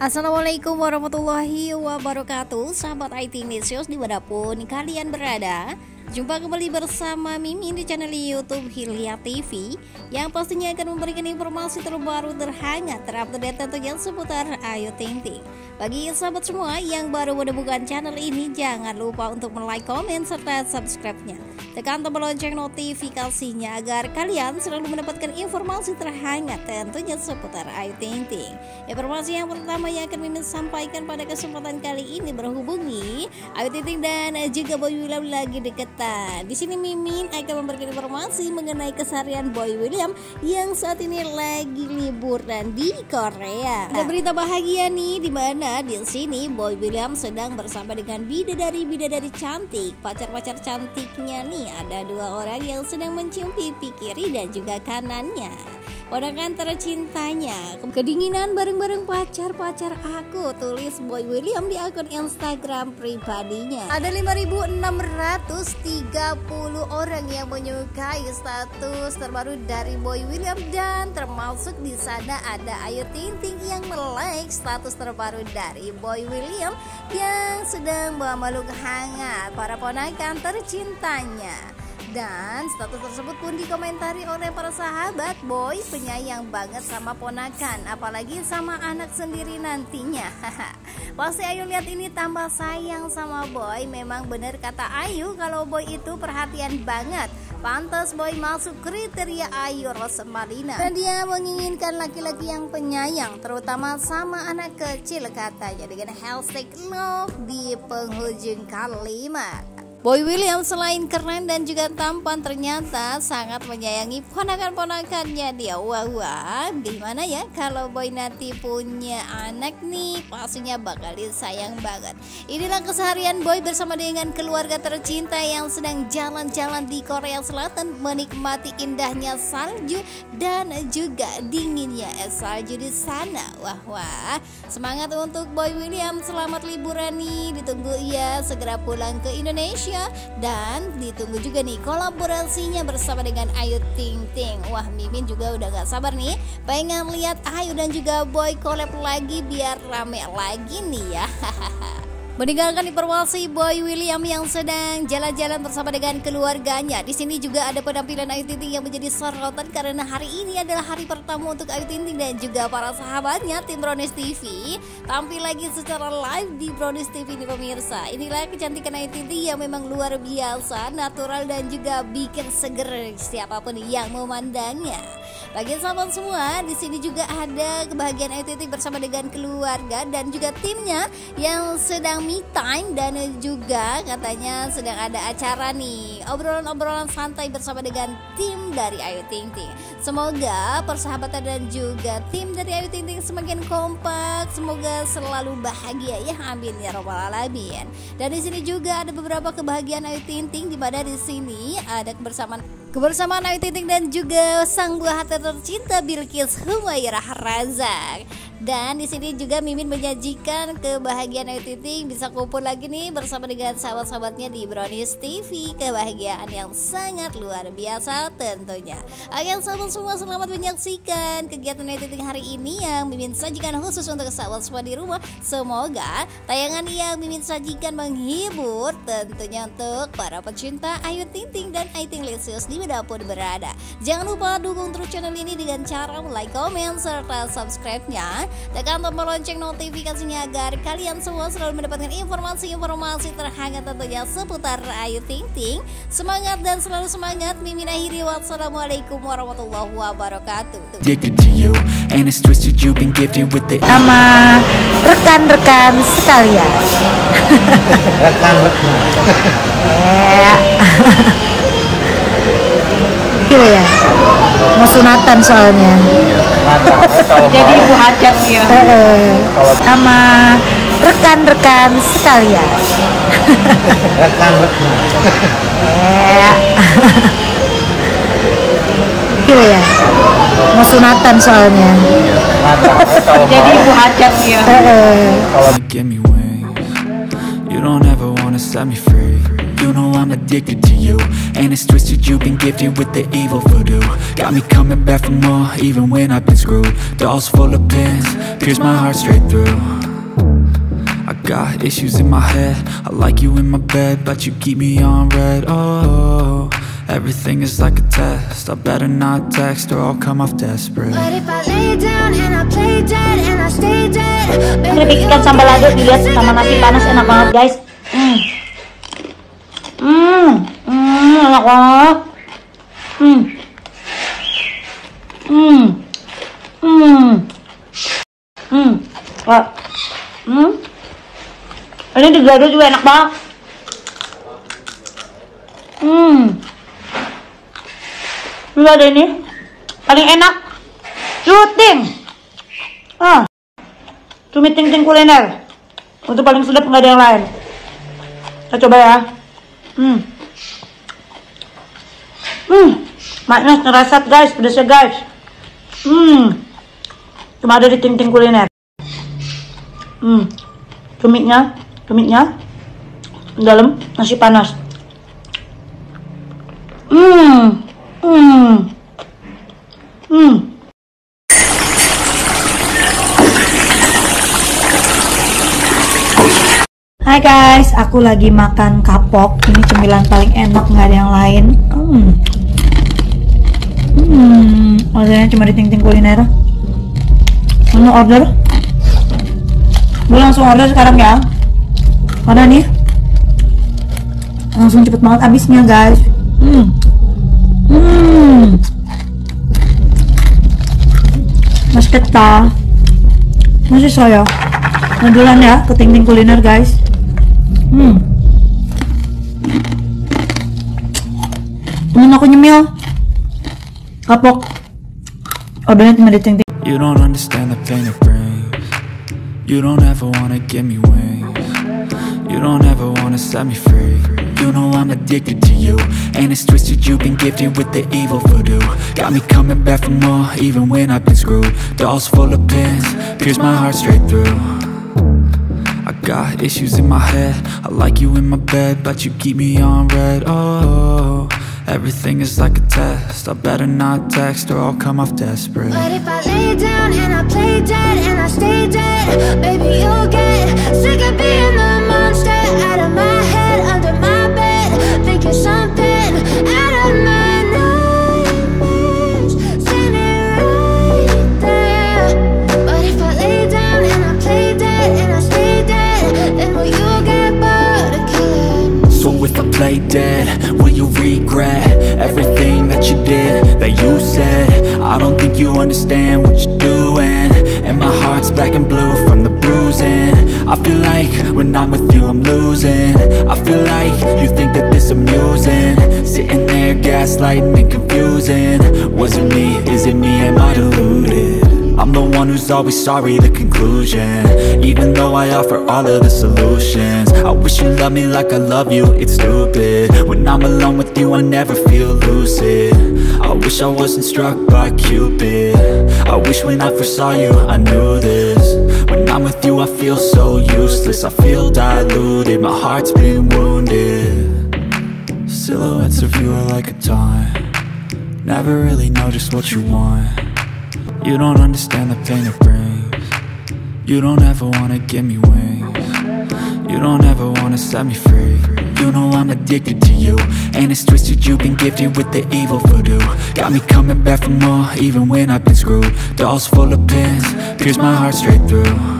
Assalamualaikum warahmatullahi wabarakatuh, sahabat IT News dimanapun kalian berada. Jumpa kembali bersama Mimin di channel YouTube Hilya TV, yang pastinya akan memberikan informasi terbaru, terhangat, terupdate tentunya seputar Ayu Ting Ting. Bagi sahabat semua yang baru menemukan channel ini, jangan lupa untuk like, komen, serta subscribe-nya. Tekan tombol lonceng notifikasinya agar kalian selalu mendapatkan informasi terhangat tentunya seputar Ayu Ting Ting. Informasi yang pertama yang akan Mimin sampaikan pada kesempatan kali ini berhubungi Ayu Ting Ting dan juga Boy William lagi dekat. Di sini Mimin akan memberikan informasi mengenai keseharian Boy William yang saat ini lagi liburan di Korea. Ada berita bahagia nih, di mana di sini Boy William sedang bersama dengan bidadari cantik, pacar-pacar cantiknya nih. Ada dua orang yang sedang mencium pipi kiri dan juga kanannya. Ponakan tercintanya, kedinginan bareng-bareng pacar-pacar aku, tulis Boy William di akun Instagram pribadinya. Ada 5.630 orang yang menyukai status terbaru dari Boy William, dan termasuk di sana ada Ayu Ting Ting yang melike status terbaru dari Boy William yang sedang memeluk hangat para ponakan tercintanya. Dan status tersebut pun dikomentari oleh para sahabat. Boy penyayang banget sama ponakan, apalagi sama anak sendiri nantinya. Pasti Ayu lihat ini tambah sayang sama Boy. Memang bener kata Ayu kalau Boy itu perhatian banget. Pantas Boy masuk kriteria Ayu Rosmalina, dan dia menginginkan laki-laki yang penyayang, terutama sama anak kecil, katanya dengan hashtag love di penghujung kalimat. Boy William selain keren dan juga tampan, ternyata sangat menyayangi ponakan-ponakannya dia. Wah, gimana ya kalau Boy nanti punya anak nih, pastinya bakal disayang banget. Inilah keseharian Boy bersama dengan keluarga tercinta yang sedang jalan-jalan di Korea Selatan, menikmati indahnya salju dan juga dinginnya salju di sana. Wah, semangat untuk Boy William, selamat liburan nih, ditunggu ya segera pulang ke Indonesia. Dan ditunggu juga nih kolaborasinya bersama dengan Ayu Ting Ting. Wah, Mimin juga udah gak sabar nih, pengen lihat Ayu dan juga Boy collab lagi biar rame lagi nih ya. Meninggalkan informasi Boy William yang sedang jalan-jalan bersama dengan keluarganya. Di sini juga ada penampilan Ayu Ting Ting yang menjadi sorotan karena hari ini adalah hari pertama untuk Ayu Ting Ting dan juga para sahabatnya tim Brownies TV tampil lagi secara live di Brownies TV ini pemirsa. Inilah kecantikan Ayu Ting Ting yang memang luar biasa, natural dan juga bikin seger siapapun yang memandangnya. Bagi sahabat semua, di sini juga ada kebahagiaan Ayu Ting Ting bersama dengan keluarga dan juga timnya yang sedang me time, dan juga katanya sedang ada acara nih, obrolan-obrolan santai bersama dengan tim dari Ayu Ting Ting. Semoga persahabatan dan juga tim dari Ayu Ting Ting semakin kompak, semoga selalu bahagia ya, amin ya robbal alamin. Dan di sini juga ada beberapa kebahagiaan Ayu Ting Ting, di mana di sini ada kebersamaan Ayu Ting Ting dan juga sang buah hati tercinta Bilqis Humairah Razak. Dan di sini juga Mimin menyajikan kebahagiaan Ayu Ting Ting bisa kumpul lagi nih bersama dengan sahabat-sahabatnya di Brownies TV. Kebahagiaan yang sangat luar biasa tentunya. Oke sahabat semua, selamat menyaksikan kegiatan Ayu Ting Ting hari ini yang Mimin sajikan khusus untuk sahabat semua di rumah. Semoga tayangan yang Mimin sajikan menghibur tentunya untuk para pecinta Ayu Ting Ting dan IT Lesius dimanapun berada. Jangan lupa dukung terus channel ini dengan cara like, komen, serta subscribe-nya. Tekan tombol lonceng notifikasinya agar kalian semua selalu mendapatkan informasi-informasi terhangat tentunya seputar Ayu Ting Ting. Semangat dan selalu semangat. Mimin akhiri, wassalamualaikum warahmatullahi wabarakatuh. Sama rekan-rekan sekalian. Gila ya, mau sunatan soalnya. Jadi ibu hajat ya. Sama rekan-rekan sekalian. Gila ya, mau sunatan soalnya. Jadi ibu hajat ya. Give me wings. You don't ever wanna set me free. You know I'm addicted to you, and it's twisted, you've been gifted with the evil voodoo. Got me coming back for more, even when I've been screwed. Dolls full of pins, pierce my heart straight through. I got issues in my head, I like you in my bed, but you keep me on red. Oh, everything is like a test, I better not text or I'll come off desperate. But if I lay down and I play dead and I stay dead, baby, Ikan sambal lado dilihat sama nasi panas enak banget guys. Enak banget. Ini digado juga enak banget. Ini ada ini paling enak Cuting. Cumi Ting Ting Kuliner. Untuk paling sedap, nggak ada yang lain. Kita coba ya. Manis, ngerasat guys, pedasnya guys. Cuma ada di Ting Ting Kuliner. Cuminya dalam nasi panas. Hai guys, aku lagi makan kapok. Ini cemilan paling enak, nggak ada yang lain. Ordernya cuma di Ting Ting Kuliner. Mau order? Gue langsung order sekarang ya, karena nih langsung cepet banget habisnya guys. Mas Keta, masih saya ngedulan ya ke Ting Ting Kuliner guys. Temen aku nyemil kapok, ordernya cuma di Ting Ting. You don't understand the pain it brings. You don't ever wanna give me wings. You don't ever wanna set me free. You know I'm addicted to you, and it's twisted, you've been gifted with the evil voodoo. Got me coming back for more, even when I've been screwed. Dolls full of pins, pierce my heart straight through. I got issues in my head, I like you in my bed, but you keep me on red. Oh, everything is like a test, I better not text or I'll come off desperate. but if I lay down and I play dead and I stay dead, baby, you'll get sick of being the monster out of my head, under my bed, thinking something out of my nightmares, standing right there. But if I lay down and I play dead and I stay dead, then will you get bored of killing? So if I play dead, will you regret everything that you did, that you said? I don't think you understand what you're doing, and my heart's black and blue from the bruising. I feel like when I'm with you I'm losing. I feel like you think that this amusing, sitting there gaslighting and confusing. Was it me? Is it me? Am I deluded? I'm the one who's always sorry, the conclusion, even though I offer all of the solutions. I wish you loved me like I love you, it's stupid. When I'm alone with you I never feel lucid. I wish I wasn't struck by Cupid. I wish when I first saw you I knew this. When I'm with you I feel so useless, I feel diluted, my heart's been wounded. Silhouettes of you are like a taunt, never really know just what you want. You don't understand the pain it brings. You don't ever wanna give me wings. You don't ever wanna set me free. You know I'm addicted to you, and it's twisted, you've been gifted with the evil voodoo. Got me coming back for more, even when I've been screwed. Dolls full of pins, pierce my heart straight through.